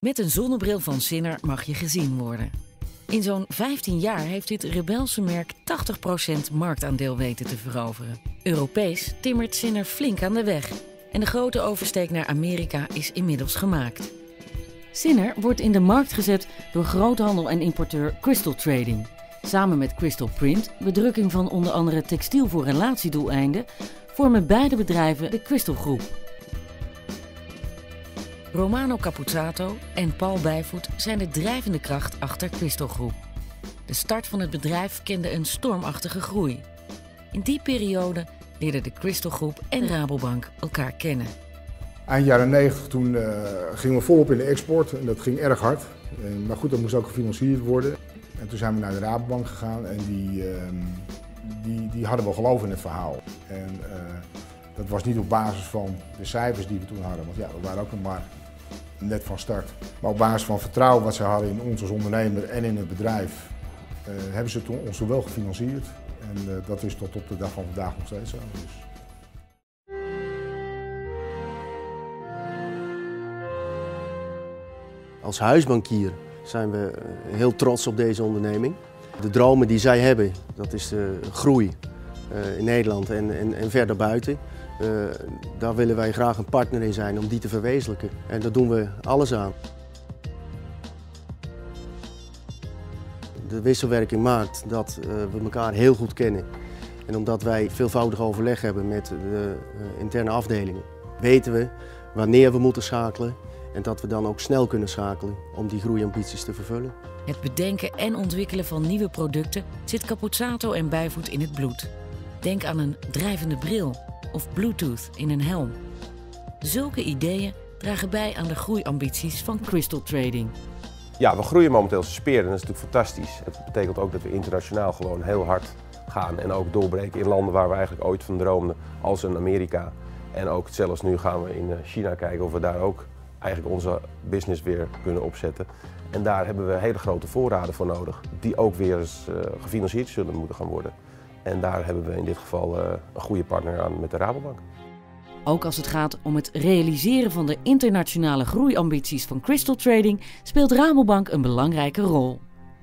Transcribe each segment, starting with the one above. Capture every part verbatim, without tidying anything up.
Met een zonnebril van Sinner mag je gezien worden. In zo'n vijftien jaar heeft dit rebelse merk tachtig procent marktaandeel weten te veroveren. Europees timmert Sinner flink aan de weg. En de grote oversteek naar Amerika is inmiddels gemaakt. Sinner wordt in de markt gezet door groothandel en importeur Crystal Trading. Samen met Crystal Print, bedrukking van onder andere textiel voor relatiedoeleinden, vormen beide bedrijven de Crystal Groep. Romano Capuzzato en Paul Bijvoet zijn de drijvende kracht achter Crystal Groep. De start van het bedrijf kende een stormachtige groei. In die periode leerden de Crystal Groep en Rabobank elkaar kennen. Eind jaren negentig toen uh, gingen we volop in de export en dat ging erg hard. Uh, maar goed, dat moest ook gefinancierd worden. En toen zijn we naar de Rabobank gegaan en die, uh, die, die hadden wel geloof in het verhaal. En uh, dat was niet op basis van de cijfers die we toen hadden, want ja, we waren ook nog maar net van start. Maar op basis van vertrouwen wat ze hadden in ons als ondernemer en in het bedrijf, uh, hebben ze toen ons wel gefinancierd. En uh, dat is tot op de dag van vandaag nog steeds zo. Dus. Als huisbankier zijn we heel trots op deze onderneming. De dromen die zij hebben, dat is de groei uh, in Nederland en, en, en verder buiten. Uh, daar willen wij graag een partner in zijn om die te verwezenlijken. En daar doen we alles aan. De wisselwerking maakt dat uh, we elkaar heel goed kennen. En omdat wij veelvoudig overleg hebben met de uh, interne afdelingen, weten we wanneer we moeten schakelen. En dat we dan ook snel kunnen schakelen om die groeiambities te vervullen. Het bedenken en ontwikkelen van nieuwe producten zit Capuzzato en Bijvoet in het bloed. Denk aan een drijvende bril of Bluetooth in een helm. Zulke ideeën dragen bij aan de groeiambities van Crystal Trading. Ja, we groeien momenteel als speer en dat is natuurlijk fantastisch. Het betekent ook dat we internationaal gewoon heel hard gaan en ook doorbreken in landen waar we eigenlijk ooit van droomden, als in Amerika. En ook zelfs nu gaan we in China kijken of we daar ook eigenlijk onze business weer kunnen opzetten. En daar hebben we hele grote voorraden voor nodig, die ook weer eens uh, gefinancierd zullen moeten gaan worden. En daar hebben we in dit geval uh, een goede partner aan met de Rabobank. Ook als het gaat om het realiseren van de internationale groeiambities van Crystal Trading, speelt Rabobank een belangrijke rol.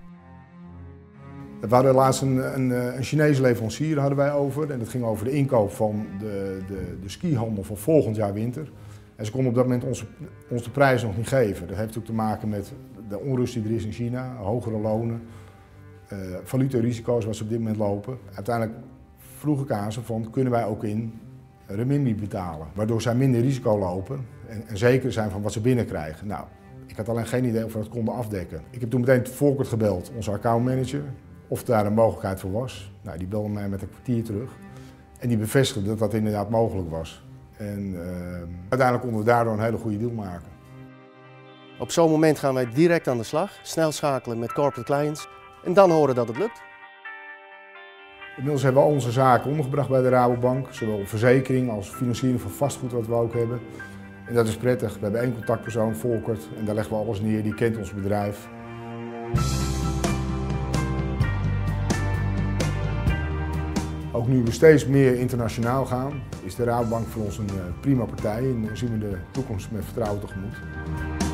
We hadden laatst een, een, een Chinese leverancier hadden wij over en dat ging over de inkoop van de, de, de skihandel van volgend jaar winter. En ze konden op dat moment onze, ons de prijs nog niet geven. Dat heeft natuurlijk te maken met de onrust die er is in China, hogere lonen, uh, valutarisico's wat ze op dit moment lopen. Uiteindelijk vroeg ik aan ze van, kunnen wij ook in renminbi betalen? Waardoor zij minder risico lopen en, en zeker zijn van wat ze binnenkrijgen. Nou, ik had alleen geen idee of we dat konden afdekken. Ik heb toen meteen Volkert gebeld, onze accountmanager, of daar een mogelijkheid voor was. Nou, die belde mij met een kwartier terug en die bevestigde dat dat inderdaad mogelijk was. En uh, uiteindelijk konden we daardoor een hele goede deal maken. Op zo'n moment gaan wij direct aan de slag, snel schakelen met corporate clients en dan horen dat het lukt. Inmiddels hebben we al onze zaken ondergebracht bij de Rabobank, zowel verzekering als financiering van vastgoed wat we ook hebben. En dat is prettig. We hebben één contactpersoon, Volkert, en daar leggen we alles neer, die kent ons bedrijf. Ook nu we steeds meer internationaal gaan, is de Rabobank voor ons een prima partij en zien we de toekomst met vertrouwen tegemoet.